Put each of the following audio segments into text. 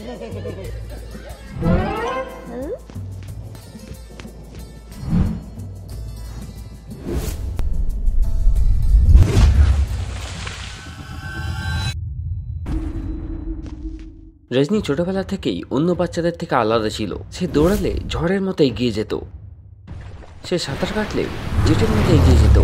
রজনী ছোটবেলা থেকেই অন্য বাচ্চাদের থেকে আলাদা ছিল। সে দৌড়ালে ঝড়ের মতো এগিয়ে যেত, সে সাঁতার কাটলে জেটের মতো এগিয়ে যেত।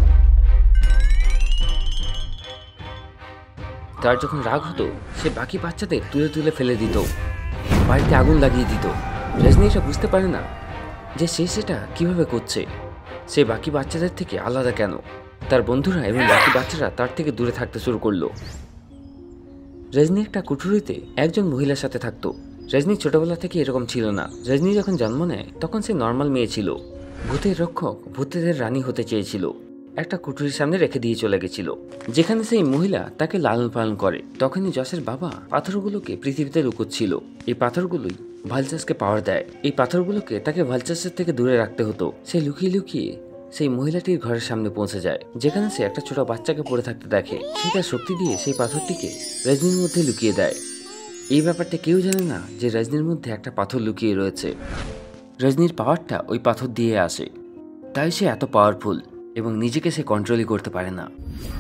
তার যখন রাগ হতো সে বাকি বাচ্চাদের তুলে তুলে ফেলে দিত, বাড়িতে আগুন লাগিয়ে দিত। রজনী এটা বুঝতে পারে না যে সে সেটা কিভাবে করছে। সে বাকি বাচ্চাদের থেকে আলাদা কেন? তার বন্ধুরা এবং বাকি বাচ্চারা তার থেকে দূরে থাকতে শুরু করলো। রজনী একটা কুঠুরিতে একজন মহিলার সাথে থাকতো। রজনী ছোটবেলা থেকে এরকম ছিল না। রজনী যখন জন্ম নেয় তখন সে নর্মাল মেয়ে ছিল। ভূতের রক্ষক ভূতেদের রানী হতে চেয়েছিল। একটা কুঠুরির সামনে রেখে দিয়ে চলে গেছিল, যেখানে সেই মহিলা তাকে লালন পালন করে। তখনই যশের বাবা পাথরগুলোকে পৃথিবীতে লুকোচ্ছিল। এই পাথরগুলোই ভালচাসকে পাওয়ার দেয়। এই পাথরগুলোকে তাকে ভালচাসের থেকে দূরে রাখতে হতো। সে লুকিয়ে লুকিয়ে সেই মহিলাটির ঘরের সামনে পৌঁছে যায়, যেখানে সে একটা ছোট বাচ্চাকে পড়ে থাকতে দেখে। সে তার শক্তি দিয়ে সেই পাথরটিকে রজনীর মধ্যে লুকিয়ে দেয়। এই ব্যাপারটা কেউ জানে না যে রজনীর মধ্যে একটা পাথর লুকিয়ে রয়েছে। রজনীর পাওয়ারটা ওই পাথর দিয়ে আসে, তাই সে এত পাওয়ারফুল এবং নিজেকে সে কন্ট্রোলই করতে পারে না।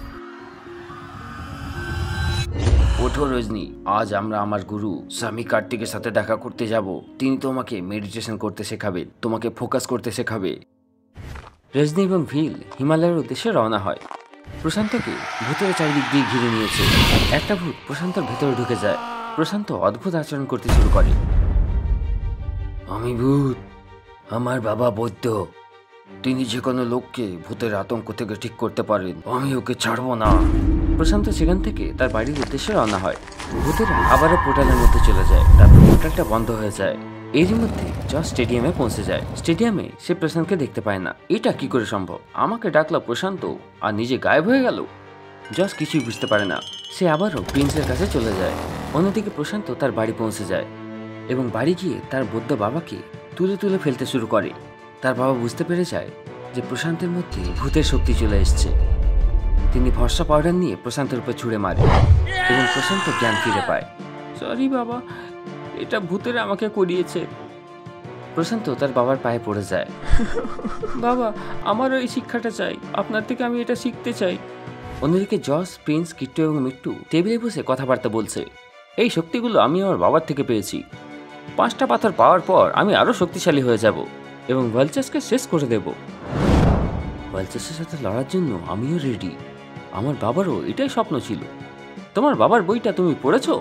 ওঠো রজনী, আজ আমরা আমার গুরু স্বামী কার্তিকের সাথে দেখা করতে যাব। তিনি তোমাকে মেডিটেশন করতে শেখাবেন, তোমাকে ফোকাস করতে শেখাবে। রজনী এবং ভিল হিমালয়ের উদ্দেশ্যে রওনা হয়। প্রশান্তকে ভূতের চারিদিক দিয়ে ঘিরে নিয়েছে। একটা ভূত প্রশান্তর ভেতরে ঢুকে যায়। প্রশান্ত অদ্ভুত আচরণ করতে শুরু করে। আমি ভূত, আমার বাবা বৈদ্য, তিনি যে কোনো লোককে ভূতের আতঙ্ক থেকে ঠিক করতে পারেন, আমি ওকে ছাড়বো না। প্রশান্ত সেখান থেকে তার বাড়ির উদ্দেশ্যে রওনা হয়। ভূতেরা আবারও পোর্টালের মধ্যে চলে যায়, তারপর পোর্টালটা বন্ধ হয়ে যায়। এরই মধ্যে জশ স্টেডিয়ামে পৌঁছে যায়। স্টেডিয়ামে সে প্রশান্তকে দেখতে পায় না। এটা কি করে সম্ভব? আমাকে ডাকলো প্রশান্ত আর নিজে গায়েব হয়ে গেল। জশ কিছুই বুঝতে পারে না। সে আবারও প্রিন্সের কাছে চলে যায়। অন্যদিকে প্রশান্ত তার বাড়ি পৌঁছে যায় এবং বাড়ি গিয়ে তার বৌদ্ধ বাবাকে তুলে তুলে ফেলতে শুরু করে। তার বাবা বুঝতে পেরে যায় যে প্রশান্তের মধ্যে ভূতের শক্তি চলে এসছে। তিনি ভরসা পাউডার নিয়ে প্রশান্তের উপর ছুঁড়ে মারে এবং প্রশান্ত জ্ঞান ফিরে পায়। সরি বাবা, এটা ভূতের আমাকে করিয়েছে। প্রশান্ত তার বাবার পায়ে পড়ে যায়। বাবা, আমারও এই শিক্ষাটা চাই, আপনার থেকে আমি এটা শিখতে চাই। অন্যদিকে জস, প্রিন্স, কিট্টু এবং মিট্টু টেবিলে বসে কথাবার্তা বলছে। এই শক্তিগুলো আমি আমার বাবার থেকে পেয়েছি। 5টা পাথর পাওয়ার পর আমি আরো শক্তিশালী হয়ে যাব এবং ভালচাসকে শেষ করে দেব। ভালচাসের সাথে লড়ার জন্য আমিও রেডি। আমার বাবারও এটাই স্বপ্ন ছিল। তোমার বাবার বইটা তুমি পড়েছো?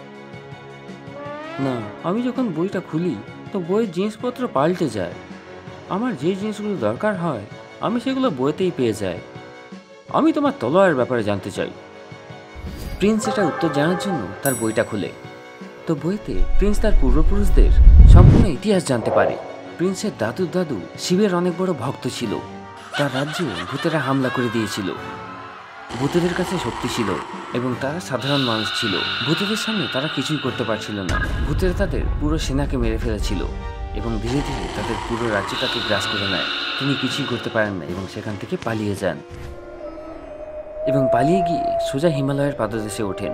না, আমি যখন বইটা খুলি তো বইয়ের জিনিসপত্র পাল্টে যায়। আমার যে জিনিসগুলো দরকার হয় আমি সেগুলো বইতেই পেয়ে যাই। আমি তোমার তলোয়ারের ব্যাপারে জানতে চাই। প্রিন্স এটা উত্তর জানার জন্য তার বইটা খুলে। তো বইতে প্রিন্স তার পূর্বপুরুষদের সম্পূর্ণ ইতিহাস জানতে পারে। প্রিন্সের দাদুর দাদু শিবের অনেক বড় ভক্ত ছিল। তার রাজ্যে ভূতেরা হামলা করে দিয়েছিল। ভূতেদের কাছে শক্তি ছিল এবং তারা সাধারণ মানুষ ছিল। ভূতেদের সামনে তারা কিছুই করতে পারছিল না। ভূতেরা তাদের পুরো সেনাকে মেরে ফেলেছিল এবং ধীরে ধীরে তাদের পুরো রাজ্যটাকে গ্রাস করে নেয়। তিনি কিছুই করতে পারেন না এবং সেখান থেকে পালিয়ে যান এবং পালিয়ে গিয়ে সোজা হিমালয়ের পাদদেশে ওঠেন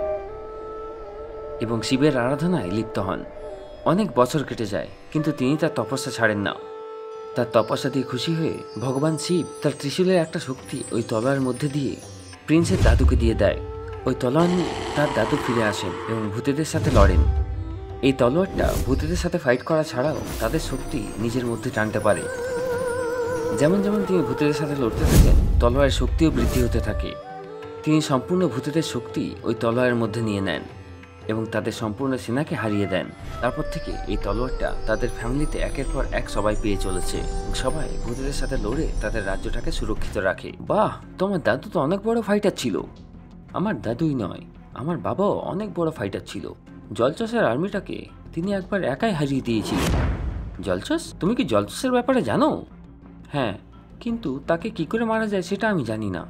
এবং শিবের আরাধনায় লিপ্ত হন। অনেক বছর কেটে যায় কিন্তু তিনি তার তপস্যা ছাড়েন না। তার তপস্যা দিয়ে খুশি হয়ে ভগবান শিব তার ত্রিশূলের একটা শক্তি ওই তলোয়ারের মধ্যে দিয়ে প্রিন্সের দাদুকে দিয়ে দেয়। ওই তলোয়ার নিয়ে তার দাদু ফিরে আসেন এবং ভূতেদের সাথে লড়েন। এই তলোয়ারটা ভূতেদের সাথে ফাইট করা ছাড়াও তাদের শক্তি নিজের মধ্যে টানতে পারে। যেমন যেমন তিনি ভূতেদের সাথে লড়তে থাকেন তলোয়ারের শক্তিও বৃদ্ধি হতে থাকে। তিনি সম্পূর্ণ ভূতেদের শক্তি ওই তলোয়ারের মধ্যে নিয়ে নেন এবং তাদের সম্পূর্ণ সেনাকে হারিয়ে দেন। তারপর থেকে এই তলোয়ারটা তাদের ফ্যামিলিতে একের পর এক সবাই পেয়ে চলেছে। সবাই ভূতেদের সাথে লড়ে তাদের রাজ্যটাকে সুরক্ষিত রাখে। বাহ, তোমার দাদু তো অনেক বড় ফাইটার ছিল। আমার দাদুই নয়, আমার বাবাও অনেক বড় ফাইটার ছিল। জলচসের আর্মিটাকে তিনি একবার একাই হারিয়ে দিয়েছিলেন। জলচস, তুমি কি জলচসের ব্যাপারে জানো? হ্যাঁ, কিন্তু তাকে কি করে মারা যায় সেটা আমি জানি না।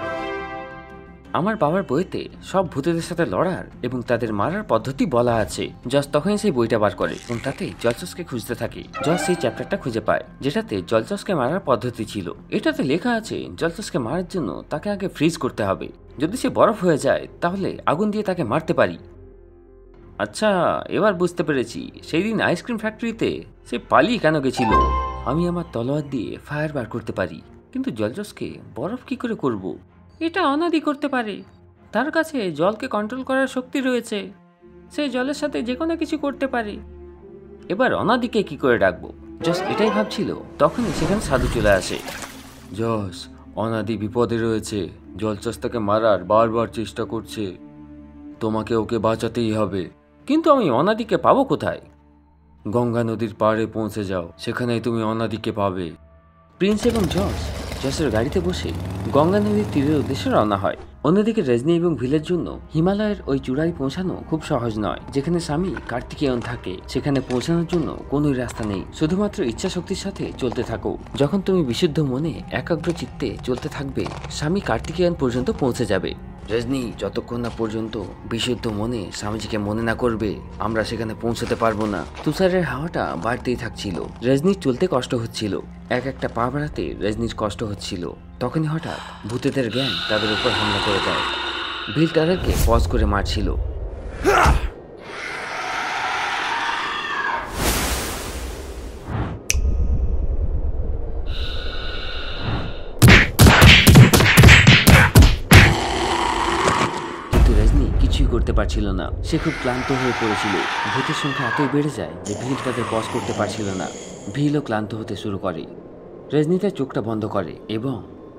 আমার বাবার বইতে সব ভূতেদের সাথে লড়ার এবং তাদের মারার পদ্ধতি বলা আছে। জস তখনই সেই বইটা বার করে এবং তাতে জলচসকে খুঁজতে থাকে। জস সেই চ্যাপ্টারটা খুঁজে পায় যেটাতে জলচসকে মারার পদ্ধতি ছিল। এটাতে লেখা আছে জলচসকে মারার জন্য তাকে আগে ফ্রিজ করতে হবে। যদি সে বরফ হয়ে যায় তাহলে আগুন দিয়ে তাকে মারতে পারি। আচ্ছা, এবার বুঝতে পেরেছি সেই দিন আইসক্রিম ফ্যাক্টরিতে সে পালিয়ে কেন গেছিল। আমি আমার তলোয়ার দিয়ে ফায়ার বার করতে পারি, কিন্তু জলচসকে বরফ কি করে করব? এটা অনাদি করতে পারে। তার কাছে জলকে কন্ট্রোল করার শক্তি রয়েছে। সে জলের সাথে যে কোনো কিছু করতে পারে। এবার অনাদিকে কি করে ডাকবো? জস এটাই ভাবছিল, তখনই সেখানে সাধু চলে আসে। জস, অনাদি বিপদে রয়েছে। জলচস তাকে মারার বারবার চেষ্টা করছে। তোমাকে ওকে বাঁচাতেই হবে। কিন্তু আমি অনাদিকে পাবো কোথায়? গঙ্গা নদীর পাড়ে পৌঁছে যাও, সেখানেই তুমি অনাদিকে পাবে। প্রিন্স এবং জসের গাড়িতে বসে গঙ্গা নদীর তীরের উদ্দেশ্যে রওনা হয়। অন্যদিকে রজনী এবং ভিলের জন্য হিমালয়ের ওই চূড়ায় পৌঁছানো খুব সহজ নয়। যেখানে স্বামী কার্তিকেয়ন থাকে, সেখানে পৌঁছানোর জন্য কোনোই রাস্তা নেই, শুধুমাত্র ইচ্ছা শক্তির সাথে চলতে থাকো। যখন তুমি বিশুদ্ধ মনে একাগ্র চিত্তে চলতে থাকবে, স্বামী কার্তিকেয়ন পর্যন্ত পৌঁছে যাবে। রজনী, যতক্ষণ না পর্যন্ত বিশুদ্ধ মনে স্বামীজিকে মনে না করবে, আমরা সেখানে পৌঁছতে পারবো না। তুষারের হাওয়াটা বাড়তেই থাকছিল। রজনীর চলতে কষ্ট হচ্ছিল। এক একটা পা বাড়াতে রজনীর কষ্ট হচ্ছিল। তখনই হঠাৎ ভূতেদের জ্ঞান তাদের উপর হামলা করে দেয়। ভিল তাদেরকে পজ করে মারছিল। কিছুই করতে পারছিল না। সে খুব ক্লান্ত হয়ে পড়েছিল। ভূতের সংখ্যা এতই বেড়ে যায় যে ভিল তাদের বস করতে পারছিল না। ভিলও ক্লান্ত হতে শুরু করে। রজনী তার চোখটা বন্ধ করে এবং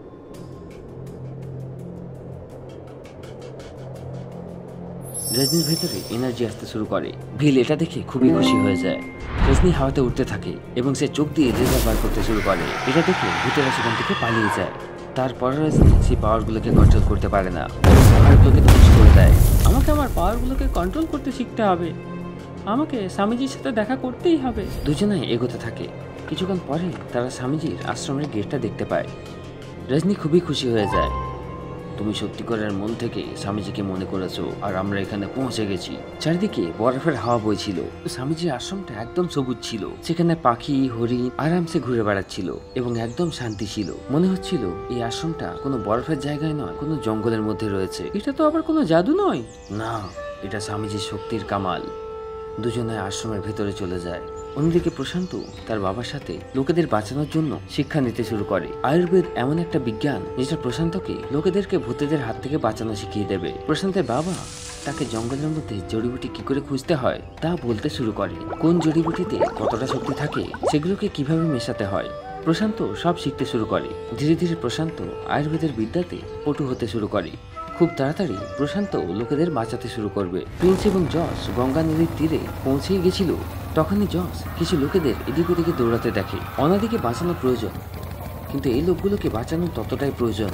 রজনীর ভেতরে এনার্জি আসতে শুরু করে। ভিল এটা দেখে খুবই খুশি হয়ে যায়। রজনী হাওয়াতে উঠতে থাকে এবং সে চোখ দিয়ে লেজার বার করতে শুরু করে। এটা দেখে ভূতেরা সেখান থেকে পালিয়ে যায়। তারপর রজনী সেই পাওয়ারগুলোকে কন্ট্রোল করতে পারে না, পাহাড়গুলোকে ধ্বংস করে দেয়। আমাকে আমার পাওয়ারগুলোকে কন্ট্রোল করতে শিখতে হবে। আমাকে স্বামীজির সাথে দেখা করতেই হবে। দুজনেই এগোতে থাকে। কিছুক্ষণ পরে তারা স্বামীজির আশ্রমের গেটটা দেখতে পায়। রজনী খুবই খুশি হয়ে যায়। তুমি সত্যিকারের মন থেকে স্বামীজিকে মনে করেছো, আর আমরা এখানে পৌঁছে গেছি। চারিদিকে বরফের হাওয়া বইছিল। স্বামীজির আশ্রমটা একদম সবুজ ছিল। সেখানে পাখি, হরিণ আরামসে ঘুরে বেড়াচ্ছিল এবং একদম শান্তি ছিল। মনে হচ্ছিল এই আশ্রমটা কোনো বরফের জায়গায় নয়, কোনো জঙ্গলের মধ্যে রয়েছে। এটা তো আবার কোনো জাদু নয়। না, এটা স্বামীজির শক্তির কামাল। দুজনে আশ্রমের ভেতরে চলে যায়। অন্যদিকে প্রশান্ত তার বাবার সাথে লোকেদের বাঁচানোর জন্য শিক্ষা নিতে শুরু করে। আয়ুর্বেদ এমন একটা বিজ্ঞান যেটা প্রশান্তকে লোকেদেরকে ভূতেদের হাত থেকে বাঁচানো শিখিয়ে দেবে। প্রশান্তের বাবা তাকে জঙ্গলের মধ্যে জড়িবুটি কি করে খুঁজতে হয় তা বলতে শুরু করে। কোন জড়িবুটিতে কতটা শক্তি থাকে, সেগুলোকে কিভাবে মেশাতে হয়, প্রশান্ত সব শিখতে শুরু করে। ধীরে ধীরে প্রশান্ত আয়ুর্বেদের বিদ্যাতে পটু হতে শুরু করে। খুব তাড়াতাড়ি প্রশান্ত লোকেদের বাঁচাতে শুরু করবে। প্রিন্স এবং জস গঙ্গা নদীর তীরে পৌঁছেই গেছিল। তখনই জস কিছু লোকেদের এদিক ওদিকে দৌড়াতে দেখে। অনাদিকে বাঁচানো প্রয়োজন, কিন্তু এই লোকগুলোকে বাঁচানো ততটাই প্রয়োজন।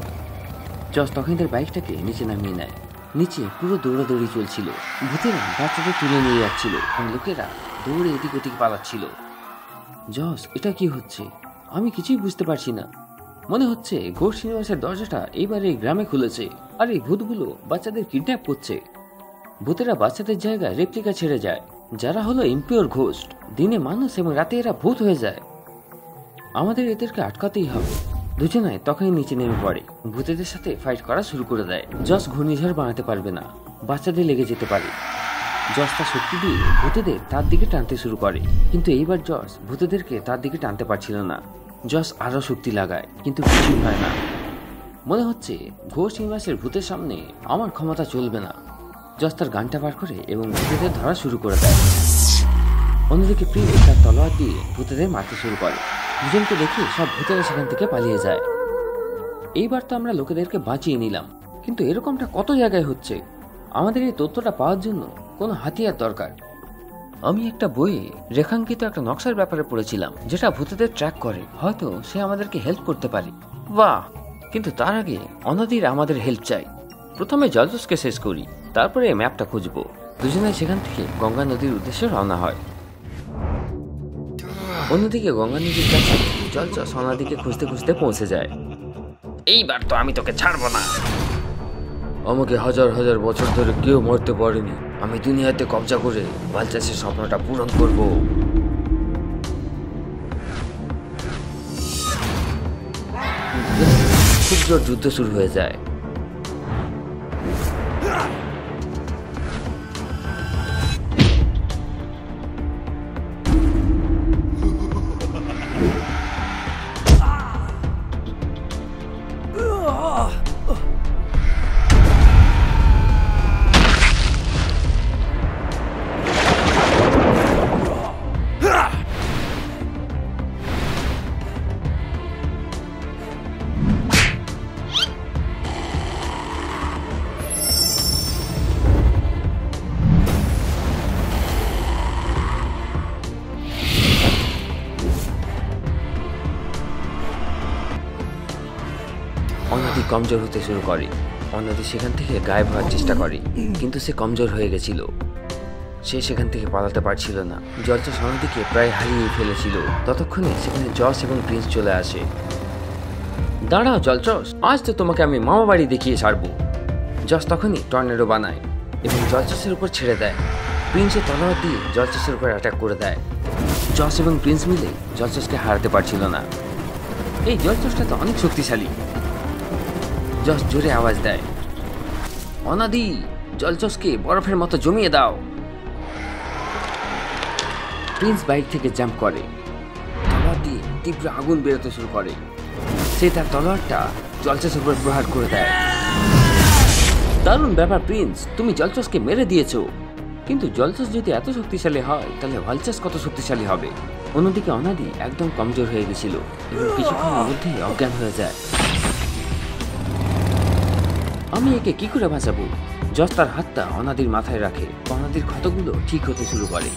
জস তখন তার বাইকটাকে নিচে নামিয়ে নেয়। নিচে পুরো দৌড়াদৌড়ি চলছিল। ভূতেরা বাচ্চাদের তুলে নিয়ে যাচ্ছিল এবং লোকেরা দৌড়ে এদিক ওদিক পালাচ্ছিল। জস, এটা কি হচ্ছে? আমি কিছুই বুঝতে পারছি না। মনে হচ্ছে ঘোষ শ্রীনিবাসের দরজাটা এইবার এই গ্রামে খুলেছে, আর এই ভূতগুলো বাচ্চাদের কিডন্যাপ করছে। ভূতেরা বাচ্চাদের জায়গায় রেপ্লিকা ছেড়ে যায়, যারা হলো ইম্পিওর ঘোস্ট। দিনে মানুষ এবং রাতে এরা ভূত হয়ে যায়। আমাদের এদেরকে আটকাতেই হবে। দুজনায় তখনই নিচে নেমে পড়ে। ভূতেদের সাথে ফাইট করা শুরু করে দেয়। জস ঘূর্ণিঝড় বানাতে পারবে না, বাচ্চাদের লেগে যেতে পারে। জস তার শক্তি দিয়ে ভূতেদের তার দিকে টানতে শুরু করে, কিন্তু এইবার জস ভূতেদেরকে তার দিকে টানতে পারছিল না। জস আরো শক্তি লাগায়, কিন্তু কিছুই হয় না। মনে হচ্ছে ঘোষ শ্রীনিবাসের ভূতের সামনে আমার ক্ষমতা চলবে না। জস তার গানটা বার করে এবং ভূতেদের ধরা শুরু করে দেয়। অন্যদিকে প্রিন্স তার তলোয়ার দিয়ে ভূতেদের মারতে শুরু করে। দুজনকে দেখে সব ভূতেরা সেখান থেকে পালিয়ে যায়। এইবার তো আমরা লোকেদেরকে বাঁচিয়ে নিলাম, কিন্তু এরকমটা কত জায়গায় হচ্ছে। আমাদের এই তথ্যটা পাওয়ার জন্য কোনো হাতিয়ার দরকার। আমি একটা বইয়ে রেখাঙ্কিত একটা নকশার ব্যাপারে পড়েছিলাম, যেটা ভূতেদের ট্র্যাক করে। হয়তো সে আমাদেরকে হেল্প করতে পারে। বাহ! কিন্তু তার আগে অনাদির আমাদের হেল্প চাই। প্রথমে জলচসকে শেষ করি, তারপরে ম্যাপটা খুঁজবো। দুজনে সেখান থেকে গঙ্গা নদীর উদ্দেশ্যে রওনা হয়। অন্যদিকে গঙ্গা নদীর কাছে জলচস অনাদিকে খুঁজতে খুঁজতে পৌঁছে যায়। এইবার তো আমি তোকে ছাড়বো না। আমাকে হাজার হাজার বছর ধরে কেউ মরতে পারেনি। আমি দুনিয়াতে কবজা করে বালচাসের স্বপ্নটা পূরণ করব। খুব জোর যুদ্ধ শুরু হয়ে যায়। কমজোর হতে শুরু করে। অনাদি সেখান থেকে গায়েব হওয়ার চেষ্টা করে, কিন্তু সে কমজোর হয়ে গেছিল। সে সেখান থেকে পালাতে পারছিল না। জলচস অনাদিকে প্রায় হারিয়ে ফেলেছিল। ততক্ষণে সেখানে জস এবং প্রিন্স চলে আসে। দাঁড়াও জলচস, আজ তো তোমাকে আমি মামা বাড়ি দেখিয়ে ছাড়বো। জস তখনই টর্নেডো বানায় এবং জলচসের উপর ছেড়ে দেয়। প্রিন্সের তলোয়ার দিয়ে জলচসের উপর অ্যাটাক করে দেয়। জস এবং প্রিন্স মিলে জলচসকে হারাতে পারছিল না। এই জলচসটা তো অনেক শক্তিশালী। জস জোরে আওয়াজ দেয়, অনাদি, জলচসকে বরফের মতো জমিয়ে দাও। প্রিন্স বাইক থেকে জাম্প করে, তলোয়ার দিয়ে তীব্র আগুন বেরোতে শুরু করে। সে তার তলোয়ারটা জলচসের উপর প্রহার করে দেয়। দারুণ ব্যাপার প্রিন্স, তুমি জলচসকে মেরে দিয়েছো। কিন্তু জলচস যদি এত শক্তিশালী হয়, তাহলে জলচস কত শক্তিশালী হবে। অন্যদিকে অনাদি একদম কমজোর হয়ে গেছিল এবং কিছুক্ষণের মধ্যেই অজ্ঞান হয়ে যায়। আমি একে কি করে বাঁচাবো? জস তার হাতটা অনাদির মাথায় রাখে। অনাদির ক্ষতগুলো ঠিক হতে শুরু করে।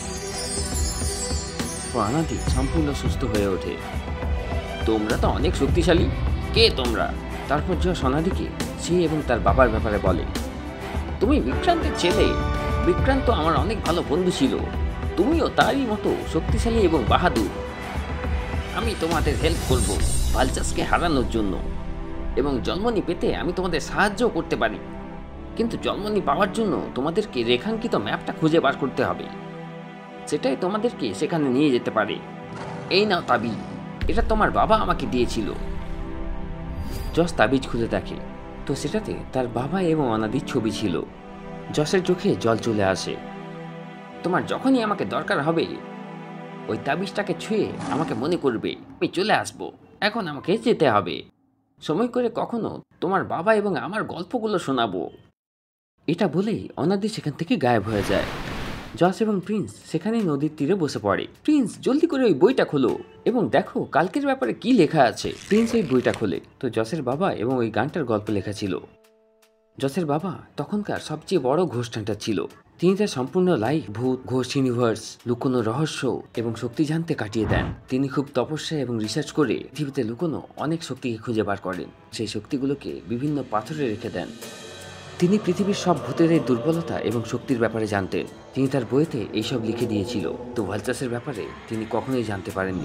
অনাদি সম্পূর্ণ সুস্থ হয়ে ওঠে। তোমরা তো অনেক শক্তিশালী, কে তোমরা? তারপর জস অনাদিকে সে এবং তার বাবার ব্যাপারে বলে। তুমি বিক্রান্তের ছেলে। বিক্রান্ত আমার অনেক ভালো বন্ধু ছিল। তুমিও তারই মতো শক্তিশালী এবং বাহাদুর। আমি তোমাদের হেল্প করব ভালচাসকে হারানোর জন্য, এবং জন্মনি পেতে আমি তোমাদের সাহায্য করতে পারি। কিন্তু জন্মনি পাওয়ার জন্য তোমাদেরকে রেখাঙ্কিত ম্যাপটা খুঁজে বার করতে হবে। সেটাই তোমাদেরকে সেখানে নিয়ে যেতে পারে। এই নাও তাবিজ, এটা তোমার বাবা আমাকে দিয়েছিল। জস তাবিজ খুলে দেখে তো সেটাতে তার বাবা এবং অনাদির ছবি ছিল। জসের চোখে জল চলে আসে। তোমার যখনই আমাকে দরকার হবে, ওই তাবিজটাকে ছুঁয়ে আমাকে মনে করবে। আমি চলে আসবো। এখন আমাকে যেতে হবে। সময় করে কখনো তোমার বাবা এবং আমার গল্পগুলো শোনাবো। এটা বলেই অনাদি সেখান থেকে গায়েব হয়ে যায়। জস এবং প্রিন্স সেখানেই নদীর তীরে বসে পড়ে। প্রিন্স, জলদি করে ওই বইটা খোলো এবং দেখো কালকের ব্যাপারে কি লেখা আছে। প্রিন্স ওই বইটা খোলে তো জসের বাবা এবং ওই গানটার গল্প লেখা ছিল। জসের বাবা তখনকার সবচেয়ে বড় ঘোস্ট হান্টার ছিল। তিনি তার সম্পূর্ণ লাইফ ভূত, ঘোস্ট ইউনিভার্স, লুকোনো রহস্য এবং শক্তি জানতে কাটিয়ে দেন। তিনি খুব তপস্যা এবং রিসার্চ করে পৃথিবীতে লুকোনো অনেক শক্তিকে খুঁজে বার করেন। সেই শক্তিগুলোকে বিভিন্ন পাথরে রেখে দেন। তিনি পৃথিবীর সব ভূতেদের দুর্বলতা এবং শক্তির ব্যাপারে জানতেন। তিনি তার বইতে এইসব লিখে দিয়েছিল। তো ভালচাসের ব্যাপারে তিনি কখনোই জানতে পারেননি।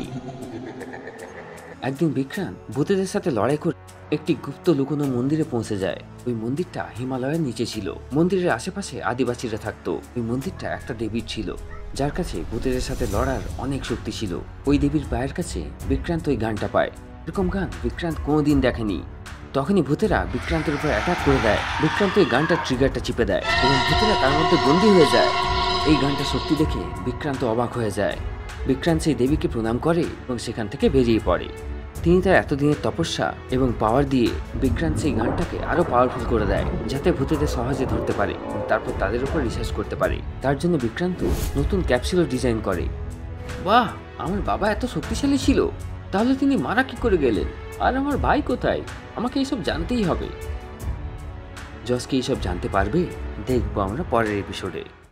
একদিন বিক্রান্ত ভূতেদের সাথে লড়াই করে একটি গুপ্ত লুকোনো মন্দিরে পৌঁছে যায়। ওই মন্দিরটা হিমালয়ের নিচে ছিল। মন্দিরের আশেপাশে আদিবাসীরা থাকতো। ওই মন্দিরটা একটা দেবীর ছিল, যার কাছে ভূতেদের সাথে লড়ার অনেক শক্তি ছিল। ওই দেবীর পায়ের কাছে বিক্রান্ত ওই গানটা পায়। এরকম গান বিক্রান্ত কোনোদিন দেখেনি। তখনই ভূতেরা বিক্রান্তের উপর অ্যাটাক করে দেয়। বিক্রান্ত ওই গানটার ট্রিগারটা চিপে দেয় এবং ভূতেরা তার মধ্যে বন্দী হয়ে যায়। এই গানটা শক্তি দেখে বিক্রান্ত অবাক হয়ে যায়। বিক্রান্ত সেই দেবীকে প্রণাম করে এবং সেখান থেকে বেরিয়ে পড়ে। তিনি তার এতদিনের তপস্যা এবং পাওয়ার দিয়ে বিক্রান্ত সেই গানটাকে আরো পাওয়ারফুল করে দেয়, যাতে ভূতেদের সহজে ধরতে পারে এবং তারপর তাদের উপর রিসার্চ করতে পারে। তার জন্য বিক্রান্ত নতুন ক্যাপসুলও ডিজাইন করে। বাহ, আমার বাবা এত শক্তিশালী ছিল, তাহলে তিনি মারা কি করে গেলেন? আর আমার ভাই কোথায়? আমাকে এইসব জানতেই হবে। জস কি এইসব জানতে পারবে? দেখবো আমরা পরের এপিসোডে।